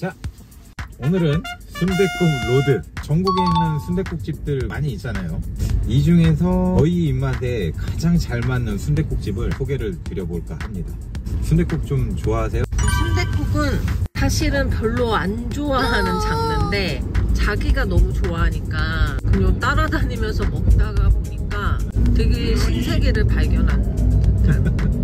자, 오늘은 순댓국 로드. 전국에 있는 순댓국집들 많이 있잖아요. 이 중에서 저희 입맛에 가장 잘 맞는 순댓국집을 소개를 드려볼까 합니다. 순댓국 좀 좋아하세요? 순댓국은 사실은 별로 안 좋아하는 장르인데 자기가 너무 좋아하니까 그냥 따라다니면서 먹다가 보니까 되게 신세계를 발견한 듯한.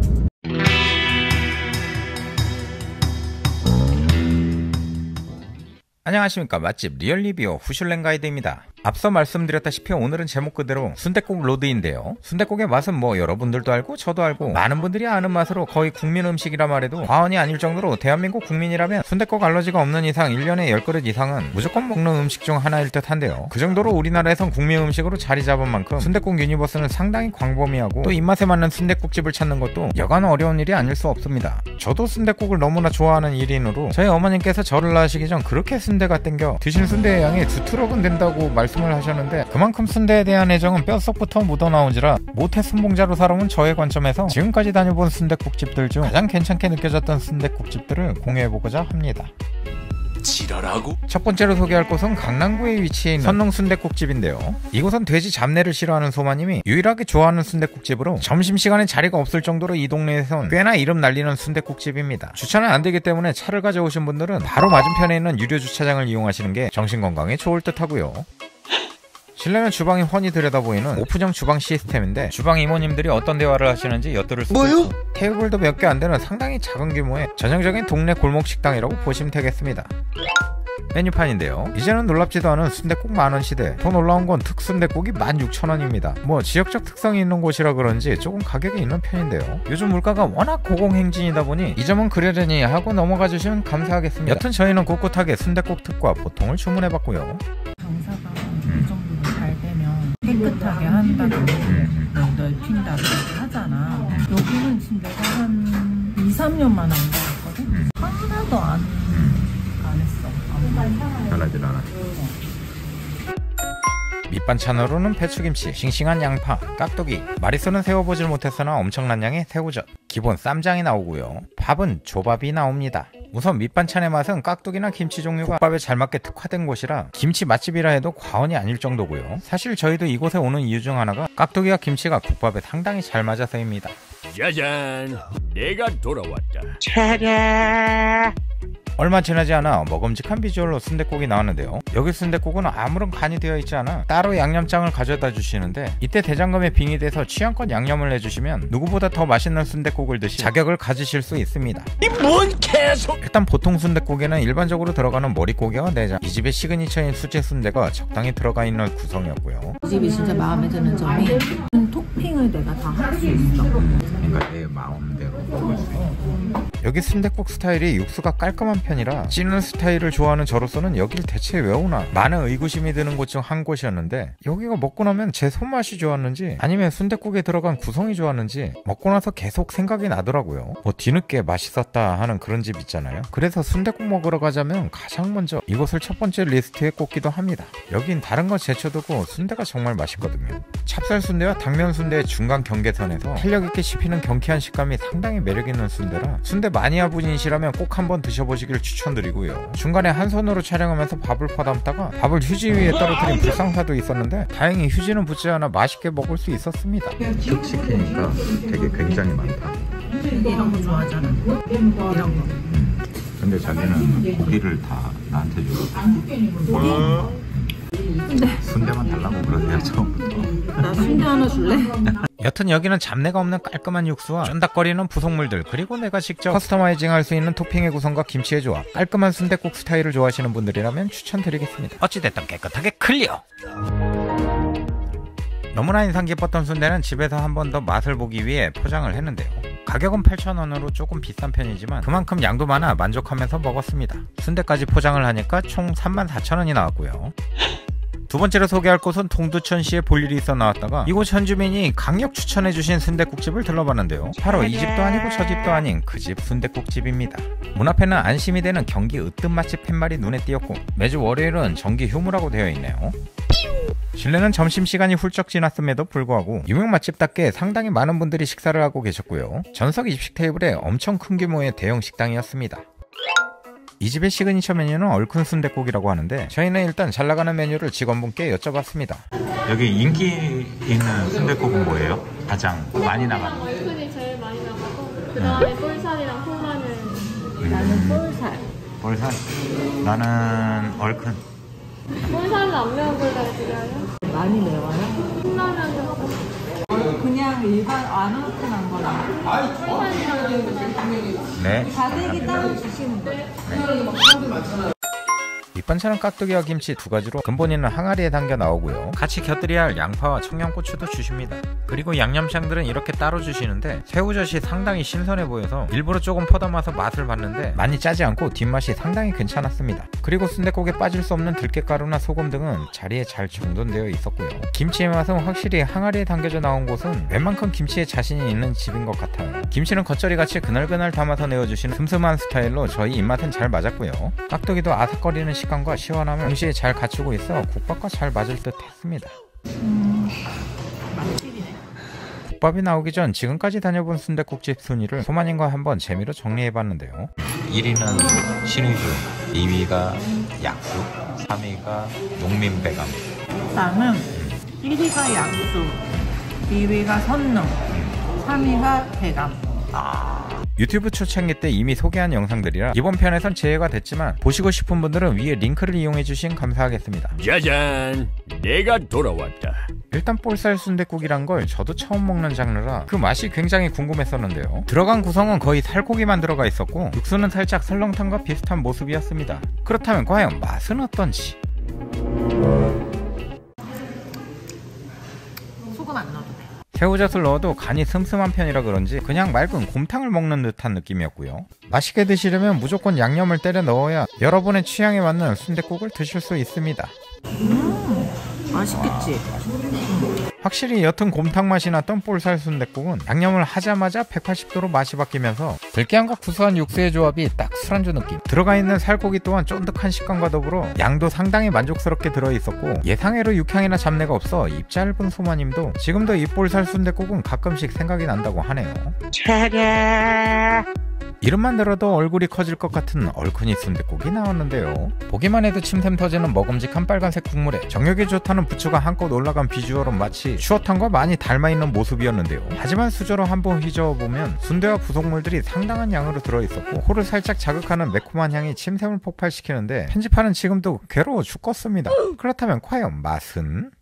안녕하십니까. 맛집 리얼리뷰 후슐랭 가이드입니다. 앞서 말씀드렸다시피 오늘은 제목 그대로 순댓국 로드인데요. 순댓국의 맛은 뭐 여러분들도 알고 저도 알고 많은 분들이 아는 맛으로 거의 국민 음식이라 말해도 과언이 아닐 정도로 대한민국 국민이라면 순댓국 알러지가 없는 이상 1년에 10그릇 이상은 무조건 먹는 음식 중 하나일 듯 한데요. 그 정도로 우리나라에선 국민 음식으로 자리 잡은 만큼 순댓국 유니버스는 상당히 광범위하고 또 입맛에 맞는 순댓국집을 찾는 것도 여간 어려운 일이 아닐 수 없습니다. 저도 순댓국을 너무나 좋아하는 일인으로 저희 어머님께서 저를 낳으시기 전 그렇게 순대가 땡겨 드신 순대의 양이 2트럭은 된다고 말씀을 하셨는데 그만큼 순대에 대한 애정은 뼛속부터 묻어나온지라 모태 순봉자로 살아온 저의 관점에서 지금까지 다녀본 순댓국집들 중 가장 괜찮게 느껴졌던 순댓국집들을 공유해보고자 합니다. 지랄하고? 첫 번째로 소개할 곳은 강남구에 위치해 있는 선농 순댓국집인데요. 이곳은 돼지 잡내를 싫어하는 소마님이 유일하게 좋아하는 순댓국집으로 점심시간에 자리가 없을 정도로 이 동네에선 꽤나 이름 날리는 순댓국집입니다. 주차는 안되기 때문에 차를 가져오신 분들은 바로 맞은편에 있는 유료 주차장을 이용하시는 게 정신건강에 좋을 듯 하고요. 실내는 주방이 훤히 들여다보이는 오픈형 주방 시스템인데 주방 이모님들이 어떤 대화를 하시는지 엿들을 수도 있고 테이블도 몇 개 안 되는 상당히 작은 규모의 전형적인 동네 골목 식당이라고 보시면 되겠습니다. 메뉴판인데요. 이제는 놀랍지도 않은 순댓국 만원 시대. 더 놀라운 건 특순댓국이 16,000원입니다. 뭐 지역적 특성이 있는 곳이라 그런지 조금 가격이 있는 편인데요. 요즘 물가가 워낙 고공행진이다 보니 이 점은 그러려니 하고 넘어가 주시면 감사하겠습니다. 여튼 저희는 꿋꿋하게 순댓국 특과 보통을 주문해봤고요. 장사가 이 정도로 잘 되면 깨끗하게 한다든지 넓힌다든지 하잖아. 여기는 지금 내가 한 2-3년 만에 온 것 같거든? 하나도 안 했어. 변하질 않아. 밑반찬으로는 배추김치, 싱싱한 양파, 깍두기, 마리수는 세워보질 못했으나 엄청난 양의 새우젓, 기본 쌈장이 나오고요. 밥은 조밥이 나옵니다. 우선 밑반찬의 맛은 깍두기나 김치 종류가 국밥에 잘 맞게 특화된 곳이라 김치 맛집이라 해도 과언이 아닐 정도고요. 사실 저희도 이곳에 오는 이유 중 하나가 깍두기와 김치가 국밥에 상당히 잘 맞아서입니다. 짜잔, 내가 돌아왔다. 차례. 얼마 지나지 않아 먹음직한 비주얼로 순댓국이 나왔는데요. 여기 순댓국은 아무런 간이 되어 있지 않아 따로 양념장을 가져다 주시는데 이때 대장금에 빙의돼서 취향껏 양념을 해주시면 누구보다 더 맛있는 순댓국을 드실 자격을 가지실 수 있습니다. 이 뭔 개소! 일단 보통 순댓국에는 일반적으로 들어가는 머릿고기와 내장, 이 집의 시그니처인 수제 순대가 적당히 들어가 있는 구성이었고요. 이 집이 진짜 마음에 드는 점이 토핑을 내가 다 할 수 있어. 그러니까 내 마음대로 먹을 수 있어. 여기 순댓국 스타일이 육수가 깔끔한 편이라 찌는 스타일을 좋아하는 저로서는 여길 대체 왜 오나 많은 의구심이 드는 곳 중 한 곳이었는데 여기가 먹고 나면 제 손맛이 좋았는지 아니면 순댓국에 들어간 구성이 좋았는지 먹고 나서 계속 생각이 나더라고요. 뭐 뒤늦게 맛있었다 하는 그런 집 있잖아요. 그래서 순댓국 먹으러 가자면 가장 먼저 이곳을 첫 번째 리스트에 꼽기도 합니다. 여긴 다른 거 제쳐두고 순대가 정말 맛있거든요. 찹쌀 순대와 당면 순대의 중간 경계선에서 탄력있게 씹히는 경쾌한 식감이 상당히 매력있는 순대라 순대 마니아 분이시라면 꼭 한번 드셔보시길 추천드리고요. 중간에 한 손으로 촬영하면서 밥을 퍼담다가 밥을 휴지 위에 떨어뜨린 불상사도 있었는데 다행히 휴지는 붙지 않아 맛있게 먹을 수 있었습니다. 특시키니까 되게 굉장히 많다. 이런 거 좋아하잖아. 이런 거. 근데 자기는 고기를 다 나한테 주고 순대만 달라고 그러세요 처음부터. 나 순대 하나 줄래? 여튼 여기는 잡내가 없는 깔끔한 육수와 쫀득거리는 부속물들 그리고 내가 직접 커스터마이징 할 수 있는 토핑의 구성과 김치의 조합 깔끔한 순댓국 스타일을 좋아하시는 분들이라면 추천드리겠습니다. 어찌됐든 깨끗하게 클리어! 너무나 인상 깊었던 순대는 집에서 한 번 더 맛을 보기 위해 포장을 했는데요. 가격은 8,000원으로 조금 비싼 편이지만 그만큼 양도 많아 만족하면서 먹었습니다. 순대까지 포장을 하니까 총 34,000원이 나왔고요. 두 번째로 소개할 곳은 동두천시에 볼 일이 있어 나왔다가 이곳 현주민이 강력 추천해주신 순댓국집을 들러봤는데요. 바로 이 집도 아니고 저 집도 아닌 그 집 순댓국집입니다. 문 앞에는 안심이 되는 경기 으뜸 맛집 팻말이 눈에 띄었고 매주 월요일은 정기 휴무라고 되어 있네요. 실내는 점심시간이 훌쩍 지났음에도 불구하고 유명 맛집답게 상당히 많은 분들이 식사를 하고 계셨고요. 전석 20식 테이블에 엄청 큰 규모의 대형 식당이었습니다. 이 집의 시그니처 메뉴는 얼큰 순댓국이라고 하는데 저희는 일단 잘나가는 메뉴를 직원분께 여쭤봤습니다. 여기 인기 있는 순댓국은 뭐예요? 가장 많이 나가는? 얼큰이 제일 많이 나가고 그 다음에 볼살이랑 소마늘. 나는 볼살. 볼살? 나는 얼큰. 볼살은 안 매운 볼살 드려요? 많이 매워요? 신라면은 그냥 일반 안 얼큰한 거랑 볼살이랑 네. 가격이 따로 주시는 거예요? 밑반찬은 깍두기와 김치 두 가지로 근본 있는 항아리에 담겨 나오고요. 같이 곁들여야 할 양파와 청양고추도 주십니다. 그리고 양념장들은 이렇게 따로 주시는데 새우젓이 상당히 신선해 보여서 일부러 조금 퍼담아서 맛을 봤는데 많이 짜지 않고 뒷맛이 상당히 괜찮았습니다. 그리고 순댓국에 빠질 수 없는 들깨가루나 소금 등은 자리에 잘 정돈되어 있었고요. 김치의 맛은 확실히 항아리에 담겨져 나온 곳은 웬만큼 김치에 자신이 있는 집인 것 같아요. 김치는 겉절이같이 그날그날 담아서 내어주시는 슴슴한 스타일로 저희 입맛엔 잘 맞았고요. 깍두기도 아삭거리는 식감과 시원함을 동시에 잘 갖추고 있어 국밥과 잘 맞을 듯 했습니다. 맛집이네. 국밥이 나오기 전 지금까지 다녀본 순댓국집 순위를 소마님과 한번 재미로 정리해봤는데요. 1위는 신의주, 2위가 약수, 3위가 농민배감. 나는 1위가 약수, 2위가 선릉, 3위가 대감. 유튜브 초창기 때 이미 소개한 영상들이라 이번 편에선 제외가 됐지만 보시고 싶은 분들은 위에 링크를 이용해주신 감사하겠습니다. 짜잔, 내가 돌아왔다. 일단 볼살 순댓국이란 걸 저도 처음 먹는 장르라 그 맛이 굉장히 궁금했었는데요. 들어간 구성은 거의 살코기만 들어가 있었고 육수는 살짝 설렁탕과 비슷한 모습이었습니다. 그렇다면 과연 맛은 어떤지? 소금 안 넣어도 돼. 새우젓을 넣어도 간이 슴슴한 편이라 그런지 그냥 맑은 곰탕을 먹는 듯한 느낌이었고요. 맛있게 드시려면 무조건 양념을 때려 넣어야 여러분의 취향에 맞는 순댓국을 드실 수 있습니다. 맛있겠지? 확실히 옅은 곰탕 맛이 났던 볼살 순댓국은 양념을 하자마자 180도로 맛이 바뀌면서 들깨향과 구수한 육수의 조합이 딱 술안주 느낌. 들어가 있는 살코기 또한 쫀득한 식감과 더불어 양도 상당히 만족스럽게 들어있었고 예상외로 육향이나 잡내가 없어 입 짧은 소마님도 지금도 이 볼살 순댓국은 가끔씩 생각이 난다고 하네요. 이름만 들어도 얼굴이 커질 것 같은 얼큰이 순댓국이 나왔는데요. 보기만 해도 침샘 터지는 먹음직한 빨간색 국물에 정력이 좋다는 부추가 한껏 올라간 비주얼은 마치 추어탕과 많이 닮아있는 모습이었는데요. 하지만 수저로 한번 휘저어보면 순대와 부속물들이 상당한 양으로 들어있었고 코를 살짝 자극하는 매콤한 향이 침샘을 폭발시키는데 편집하는 지금도 괴로워 죽겠습니다. 그렇다면 과연 맛은?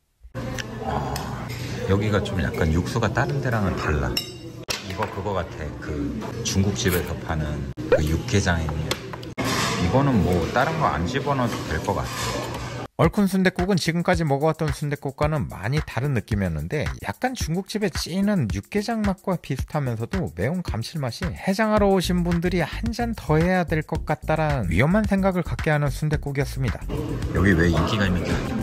여기가 좀 약간 육수가 다른 데랑은 달라. 이거 그거 같아. 그 중국집에서 파는 그 육개장이냐. 이거는 뭐 다른 거 안 집어넣어도 될 것 같아. 얼큰 순댓국은 지금까지 먹어왔던 순댓국과는 많이 다른 느낌이었는데 약간 중국집에 찌는 육개장 맛과 비슷하면서도 매운 감칠맛이 해장하러 오신 분들이 한 잔 더 해야 될 것 같다라는 위험한 생각을 갖게 하는 순댓국이었습니다. 여기 왜 인기가 있는 게 아니야?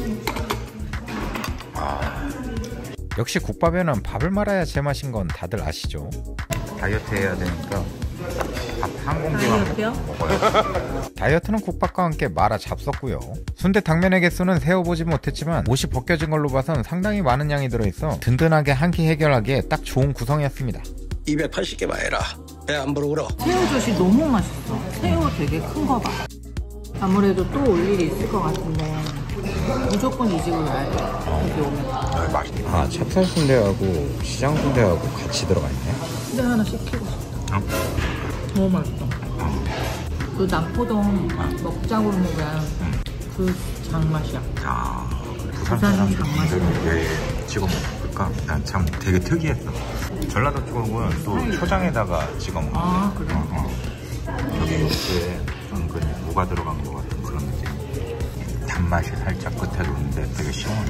역시 국밥에는 밥을 말아야 제맛인 건 다들 아시죠? 다이어트 해야 되니까 밥 한 공기만 먹어요. 다이어트는 국밥과 함께 말아 잡섰고요. 순대 당면의 개수는 세어보지 못했지만 옷이 벗겨진 걸로 봐선 상당히 많은 양이 들어있어 든든하게 한 끼 해결하기에 딱 좋은 구성이었습니다. 280개만 해라. 배 안 부르고. 새우젓이 너무 맛있어. 새우 되게 큰 거 봐. 아무래도 또 올 일이 있을 것 같은데 무조건 이 집을 가야 돼. 여기 오면. 맛있다. 찹쌀 순대하고 시장 순대하고 같이 들어가 있네. 순대 하나 시키고 싶다. 너무 맛있어. 그 남포동 먹자고로 먹으면 그 장맛이야. 부산 사람들은 왜 찍어 먹을까? 난 참 되게 특이했어. 전라도 쪽은 또 초장에다가 찍어 먹어. 그래? 여기 육수에 은근히 무가 들어간 것 같은 그런 느낌. 단맛이 살짝 끝에 도는데 되게 시원해.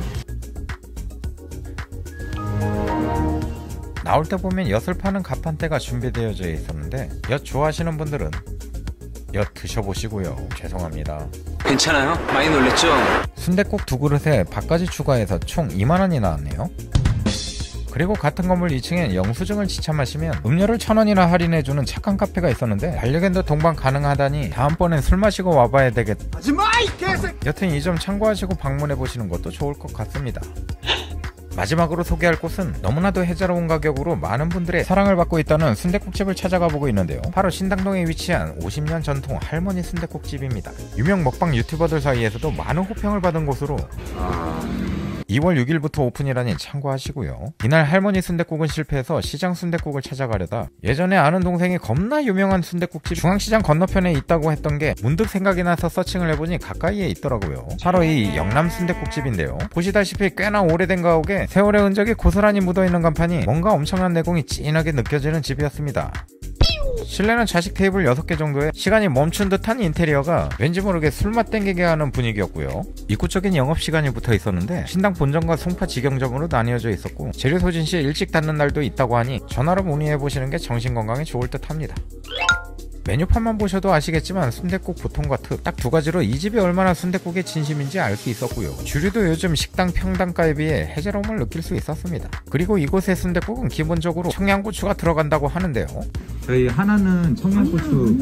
나올 때 보면 엿을 파는 가판대가 준비되어져 있었는데 엿 좋아하시는 분들은 엿 드셔보시고요. 죄송합니다. 괜찮아요? 많이 놀랬죠? 순댓국 2그릇에 밥까지 추가해서 총 2만원이 나왔네요. 그리고 같은 건물 2층엔 영수증을 지참하시면 음료를 1,000원이나 할인해주는 착한 카페가 있었는데 반려견도 동반 가능하다니 다음번엔 술 마시고 와봐야 되겠다. 여튼 이 점 참고하시고 방문해보시는 것도 좋을 것 같습니다. 마지막으로 소개할 곳은 너무나도 해자로운 가격으로 많은 분들의 사랑을 받고 있다는 순댓국집을 찾아가 보고 있는데요. 바로 신당동에 위치한 50년 전통 할머니 순댓국집입니다. 유명 먹방 유튜버들 사이에서도 많은 호평을 받은 곳으로 2월 6일부터 오픈이라니 참고하시고요. 이날 할머니 순댓국은 실패해서 시장 순댓국을 찾아가려다 예전에 아는 동생이 겁나 유명한 순댓국집 중앙시장 건너편에 있다고 했던 게 문득 생각이 나서 서칭을 해보니 가까이에 있더라고요. 바로 이 영남 순댓국집인데요. 보시다시피 꽤나 오래된 가옥에 세월의 흔적이 고스란히 묻어있는 간판이 뭔가 엄청난 내공이 진하게 느껴지는 집이었습니다. 실내는 좌식 테이블 6개 정도에 시간이 멈춘 듯한 인테리어가 왠지 모르게 술맛 땡기게 하는 분위기였고요. 입구적인 영업시간이 붙어 있었는데 신당 본점과 송파 직영점으로 나뉘어져 있었고 재료 소진 시 일찍 닫는 날도 있다고 하니 전화로 문의해보시는 게 정신건강에 좋을 듯 합니다. 메뉴판만 보셔도 아시겠지만 순댓국 보통과 특 딱 두 가지로 이 집이 얼마나 순댓국에 진심인지 알 수 있었고요. 주류도 요즘 식당 평당가에 비해 해자로움을 느낄 수 있었습니다. 그리고 이곳의 순댓국은 기본적으로 청양고추가 들어간다고 하는데요. 저희 하나는 청양고추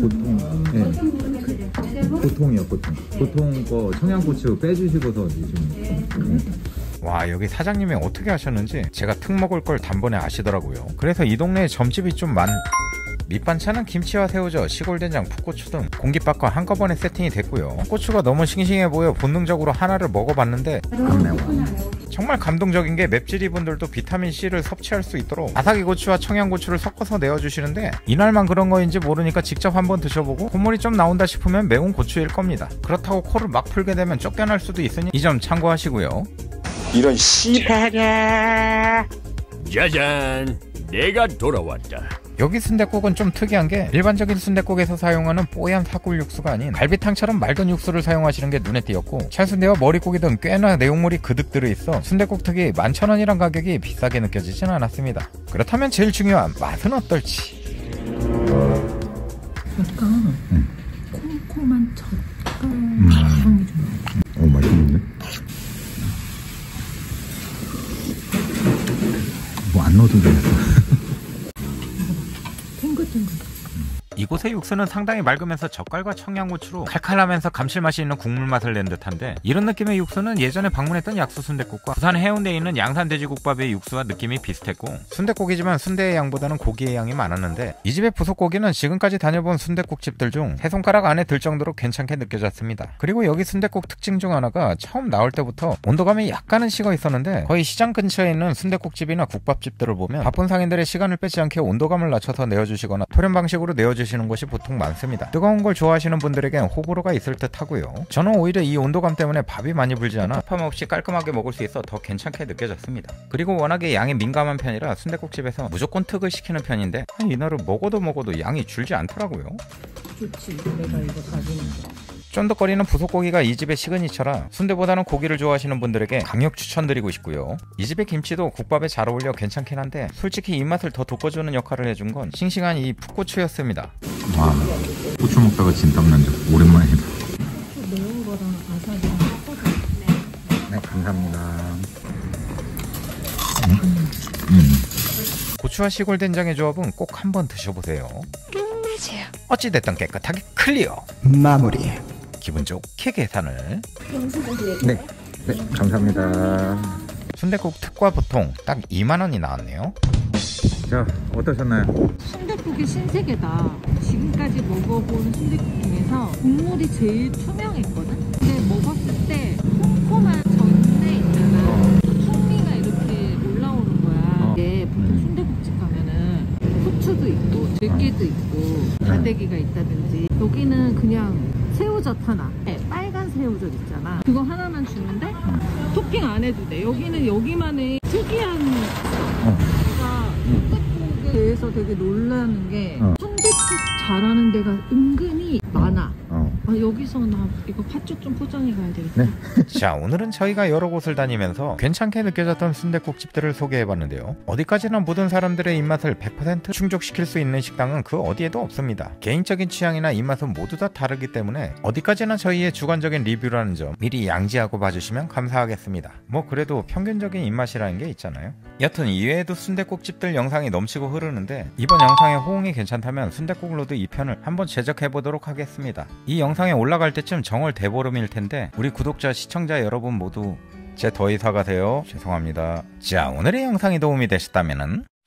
보통이요. 보통 거 청양고추 빼주시고서 좀. 와, 여기 사장님이 어떻게 하셨는지 제가 특 먹을 걸 단번에 아시더라고요. 그래서 이 동네에 점집이 좀 밑반찬은 김치와 새우젓, 시골된장, 풋고추 등 공깃밥과 한꺼번에 세팅이 됐고요. 고추가 너무 싱싱해 보여 본능적으로 하나를 먹어봤는데 정말 감동적인 게 맵찔이 분들도 비타민C를 섭취할 수 있도록 아삭이 고추와 청양고추를 섞어서 내어주시는데 이날만 그런 거인지 모르니까 직접 한번 드셔보고 콧물이 좀 나온다 싶으면 매운 고추일 겁니다. 그렇다고 코를 막 풀게 되면 쫓겨날 수도 있으니 이 점 참고하시고요. 이런 씨발야. 짜잔, 내가 돌아왔다. 여기 순댓국은 좀 특이한 게 일반적인 순댓국에서 사용하는 뽀얀 사골 육수가 아닌 갈비탕처럼 맑은 육수를 사용하시는 게 눈에 띄었고 찰순대와 머릿고기 등 꽤나 내용물이 그득 들어있어 순댓국 특이 11,000원이란 가격이 비싸게 느껴지진 않았습니다. 그렇다면 제일 중요한 맛은 어떨지. 약간 콤콤한 젓갈 향이 좀 맛있는데? 뭐 안 넣어도 되겠어. 이곳의 육수는 상당히 맑으면서 젓갈과 청양고추로 칼칼하면서 감칠맛이 있는 국물 맛을 낸 듯한데 이런 느낌의 육수는 예전에 방문했던 약수 순댓국과 부산 해운대에 있는 양산 돼지국밥의 육수와 느낌이 비슷했고 순댓국이지만 순대의 양보다는 고기의 양이 많았는데 이 집의 부속고기는 지금까지 다녀본 순댓국집들 중 세 손가락 안에 들 정도로 괜찮게 느껴졌습니다. 그리고 여기 순댓국 특징 중 하나가 처음 나올 때부터 온도감이 약간은 식어 있었는데 거의 시장 근처에 있는 순댓국집이나 국밥집들을 보면 바쁜 상인들의 시간을 뺏지 않게 온도감을 낮춰서 내어주시거나 토렴 방식으로 내어주시는 곳이 보통 많습니다. 뜨거운 걸 좋아하시는 분들에겐 호불호가 있을 듯 하고요. 저는 오히려 이 온도감 때문에 밥이 많이 불지 않아 섭함 없이 깔끔하게 먹을 수 있어 더 괜찮게 느껴졌습니다. 그리고 워낙에 양이 민감한 편이라 순댓국집에서 무조건 특을 시키는 편인데 이날은 먹어도 양이 줄지 않더라고요. 좋지. 내가 이거 가지는 거. 쫀득거리는 부속고기가 이 집의 시그니처라 순대보다는 고기를 좋아하시는 분들에게 강력 추천드리고 싶고요. 이 집의 김치도 국밥에 잘 어울려 괜찮긴 한데 솔직히 입맛을 더 돋궈주는 역할을 해준 건 싱싱한 이 풋고추였습니다. 와, 고추 먹다가 진땀 난다. 오랜만이다. 매운 거랑 아삭이랑 섞어서. 네, 감사합니다. 고추와 시골 된장의 조합은 꼭 한번 드셔보세요. 어찌됐든 깨끗하게 클리어. 마무리. 기분 좋게 계산을. 네, 감사합니다. 순댓국 특과 보통 딱 2만원이 나왔네요. 자, 어떠셨나요? 순댓국이 신세계다. 지금까지 먹어본 순댓국 중에서 국물이 제일 투명했거든? 근데 먹었을 때 콤콤한 전내 있잖아. 풍미가 이렇게 올라오는 거야. 이게 보통 순댓국집 가면은 후추도 있고 들깨도 있고 다대기가 있다든지 여기는 그냥 새우젓 하나, 빨간 새우젓 있잖아. 그거 하나만 주는데 토핑 안 해도 돼. 여기는 여기만의 특이한 제가 순댓국에 대해서 되게 놀라는 게 순댓국 잘하는 데가 은근히 많아. 여기서 나 이거 팥죽 좀 포장해 가야 되겠다. 네. 자, 오늘은 저희가 여러 곳을 다니면서 괜찮게 느껴졌던 순댓국집들을 소개해봤는데요. 어디까지나 모든 사람들의 입맛을 100% 충족시킬 수 있는 식당은 그 어디에도 없습니다. 개인적인 취향이나 입맛은 모두 다 다르기 때문에 어디까지나 저희의 주관적인 리뷰라는 점 미리 양지하고 봐주시면 감사하겠습니다. 뭐 그래도 평균적인 입맛이라는 게 있잖아요. 여튼 이외에도 순댓국집들 영상이 넘치고 흐르는데 이번 영상의 호응이 괜찮다면 순댓국 로드 2편을 한번 제작해보도록 하겠습니다. 이 영상에 올라갈 때쯤 정월 대보름일 텐데 우리 구독자 시청자 여러분 모두 제 더위 사가세요. 죄송합니다. 자, 오늘의 영상이 도움이 되셨다면은